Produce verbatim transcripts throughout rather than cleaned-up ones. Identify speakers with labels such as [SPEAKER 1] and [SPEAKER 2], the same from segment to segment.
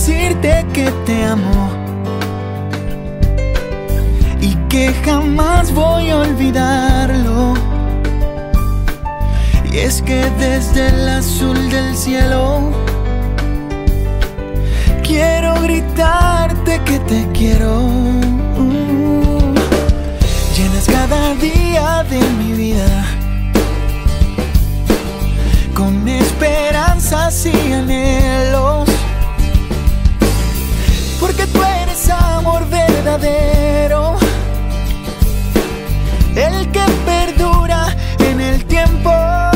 [SPEAKER 1] decirte que te amo y que jamás voy a olvidarlo. Y es que desde el azul del cielo quiero gritarte que te quiero. Mm. Llenas cada día de mi vida con esperanzas y anhelos, porque tú eres amor verdadero, el que perdura en el tiempo.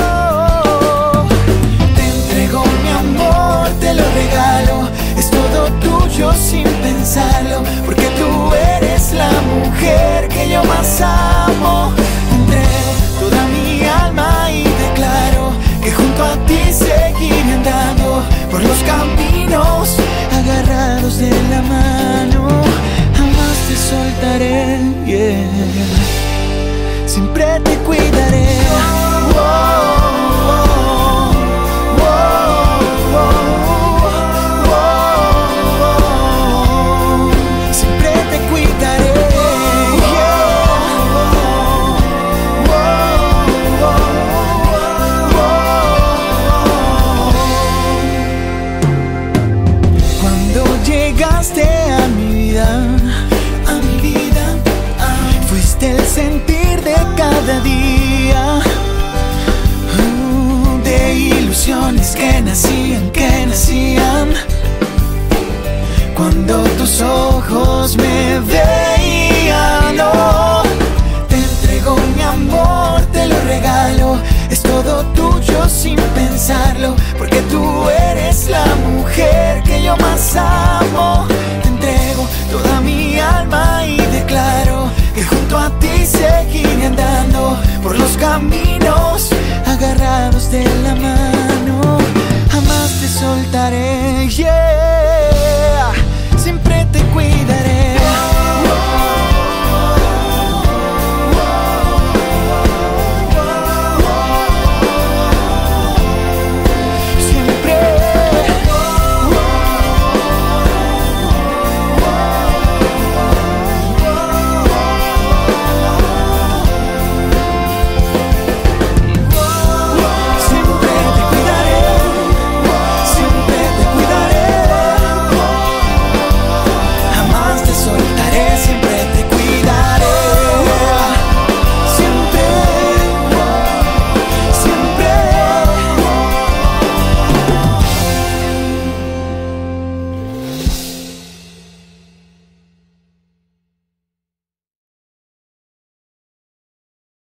[SPEAKER 1] Te entrego mi amor, te lo regalo, es todo tuyo sin pensarlo, porque tú eres la mujer que yo más amo. Te entrego toda mi alma y declaro que junto a ti seguiré andando por los caminos, agarrados de la mano. Jamás te soltaré, yeah. Siempre te cuidaré. Oh, oh, oh, oh, oh, oh. Siempre te cuidaré. Llegaste a mi vida, a mi vida, ah. Fuiste el sentir de cada día, uh, de ilusiones que nacían, que nacían cuando tus ojos me veían. Oh, te entrego mi amor, te lo regalo, es todo tuyo sin pensarlo, porque tú eres la mujer que yo más amo. Te entrego toda mi alma y declaro que junto a ti seguiré andando por los caminos, agarrados de la mano.